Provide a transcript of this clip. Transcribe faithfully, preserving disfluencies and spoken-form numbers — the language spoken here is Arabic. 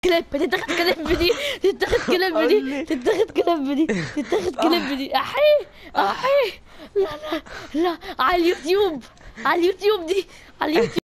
كليب، تتاخد كليب دي، تتاخد كليب دي، تتاخد كليب دي، تتاخد كليب دي. احي احي. لا لا لا، على اليوتيوب، على اليوتيوب دي، على اليوتيوب.